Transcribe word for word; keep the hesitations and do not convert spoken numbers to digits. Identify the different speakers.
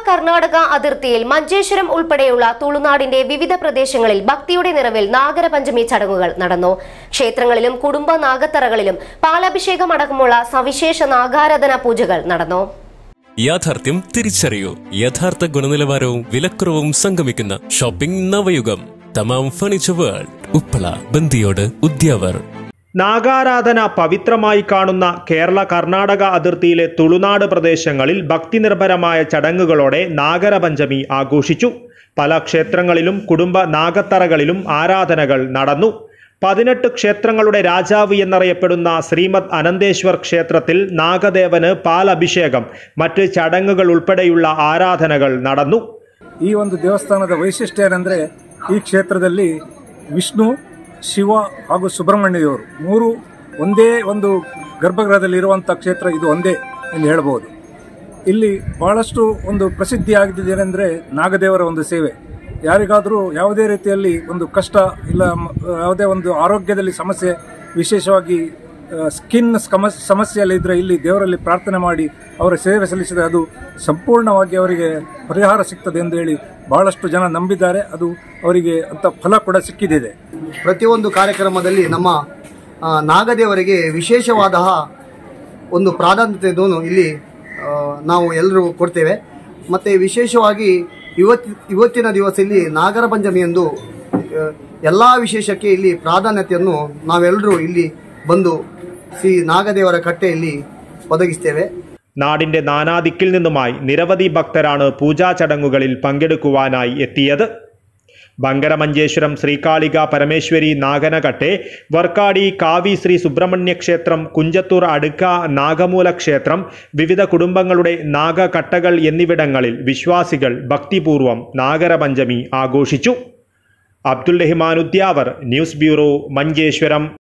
Speaker 1: കർണാടക അതിർത്തിയിൽ മഞ്ചേശ്വരം ഉൾപ്പെടെയുള്ള തുളുനാടിന്റെ വിവിധ പ്രദേശങ്ങളിൽ ഭക്തിയുടെ നിറവിൽ നാഗരപഞ്ചമി ചടങ്ങുകൾ നടന്നു. ക്ഷേത്രങ്ങളിലും കുടുംബ നാഗത്തറകളിലും പാലഭിഷേകം അടക്കമുള്ള സവിശേഷ നാഗാരാധന പൂജകൾ നടന്നു.
Speaker 2: യാഥാർത്ഥ്യം തിരിച്ചറിയൂ. യഥാർത്ഥ ഗുണനിലവാരവും വിലക്കുറവും സംഗമിക്കുന്ന ഷോപ്പിംഗ് നവയുഗം. Thamam furniture world, Uppala, Bandiyod, Udyavar.
Speaker 3: നാഗാരാധന പവിത്രമായി കാണുന്ന കേരള കർണാടക അതിർത്തിയിലെ തുളുനാട് പ്രദേശങ്ങളിൽ ഭക്തിനിർഭരമായ ചടങ്ങുകളോടെ നാഗരപഞ്ചമി ആഘോഷിച്ചു. പല ക്ഷേത്രങ്ങളിലും കുടുംബ നാഗത്തറകളിലും ആരാധനകൾ നടന്നു. പതിനെട്ട് ക്ഷേത്രങ്ങളുടെ രാജാവ് എന്നറിയപ്പെടുന്ന ശ്രീമദ് അനന്തേശ്വർ ക്ഷേത്രത്തിൽ നാഗദേവന് പാലഭിഷേകം, മറ്റ് ചടങ്ങുകൾ ഉൾപ്പെടെയുള്ള ആരാധനകൾ നടന്നു.
Speaker 4: ಈ ಒಂದು ದೇವಸ್ಥಾನದ ವೈಶಿಷ್ಟ್ಯ ಏನಂದ್ರೆ ಈ ಕ್ಷೇತ್ರದಲ್ಲಿ ವಿಷ್ಣು, ಶಿವ ಹಾಗೂ ಸುಬ್ರಹ್ಮಣ್ಯ ದೇವರು ಮೂರು ಒಂದೇ ಒಂದು ಗರ್ಭಗೃಹದಲ್ಲಿ ಇರುವಂತಹ ಕ್ಷೇತ್ರ ಇದು ಒಂದೇ ಎಂದು ಹೇಳಬಹುದು. ಇಲ್ಲಿ ಬಹಳಷ್ಟು ಒಂದು ಪ್ರಸಿದ್ಧಿಯಾಗಿದ್ದೇನೆಂದರೆ ನಾಗದೇವರ ಒಂದು ಸೇವೆ. ಯಾರಿಗಾದರೂ ಯಾವುದೇ ರೀತಿಯಲ್ಲಿ ಒಂದು ಕಷ್ಟ ಇಲ್ಲ, ಯಾವುದೇ ಒಂದು ಆರೋಗ್ಯದಲ್ಲಿ ಸಮಸ್ಯೆ, ವಿಶೇಷವಾಗಿ ಸ್ಕಿನ್ ಸಮಸ್ಯೆಯಲ್ಲಿ ಇದ್ದರೆ ಇಲ್ಲಿ ದೇವರಲ್ಲಿ ಪ್ರಾರ್ಥನೆ ಮಾಡಿ ಅವರ ಸೇವೆ ಸಲ್ಲಿಸಿದರೆ ಅದು ಸಂಪೂರ್ಣವಾಗಿ ಅವರಿಗೆ ಪರಿಹಾರ ಸಿಗ್ತದೆ ಎಂದು ಹೇಳಿ ಬಹಳಷ್ಟು ಜನ ನಂಬಿದ್ದಾರೆ. ಅದು ಅವರಿಗೆ ಅಂತ ಫಲ ಕೂಡ ಸಿಕ್ಕಿದೆ.
Speaker 5: ಪ್ರತಿಯೊಂದು ಕಾರ್ಯಕ್ರಮದಲ್ಲಿ ನಮ್ಮ ನಾಗದೇವರಿಗೆ ವಿಶೇಷವಾದ ಒಂದು ಪ್ರಾಧಾನ್ಯತೆಯನ್ನು ಇಲ್ಲಿ ನಾವು ಎಲ್ಲರೂ ಕೊಡ್ತೇವೆ. ಮತ್ತು ವಿಶೇಷವಾಗಿ ಇವತ್ತು ಇವತ್ತಿನ ದಿವಸ ಇಲ್ಲಿ ನಾಗರ ಪಂಚಮಿ ಎಂದು ಎಲ್ಲ ವಿಶೇಷಕ್ಕೆ ಇಲ್ಲಿ ಪ್ರಾಧಾನ್ಯತೆಯನ್ನು ನಾವೆಲ್ಲರೂ ಇಲ್ಲಿ ಬಂದು ಶ್ರೀ ನಾಗದೇವರ ಕಟ್ಟೆಯಲ್ಲಿ ಒದಗಿಸ್ತೇವೆ.
Speaker 3: നാടിന്റെ നാനാദിക്കിൽ നിന്നുമായി നിരവധി ഭക്തരാണ് പൂജാ ചടങ്ങുകളിൽ പങ്കെടുക്കുവാനായി എത്തിയത്. ബങ്കരമഞ്ചേശ്വരം ശ്രീകാളിക പരമേശ്വരി നാഗനകട്ടെ, വർക്കാടി കാവി ശ്രീ സുബ്രഹ്മണ്യ ക്ഷേത്രം, കുഞ്ചത്തൂർ അടുക്ക നാഗമൂല ക്ഷേത്രം, വിവിധ കുടുംബങ്ങളുടെ നാഗകട്ടകൾ എന്നിവിടങ്ങളിൽ വിശ്വാസികൾ ഭക്തിപൂർവം നാഗരപഞ്ചമി ആഘോഷിച്ചു. Abdul Rahman, Udyavar, news bureau, Manjeshwaram.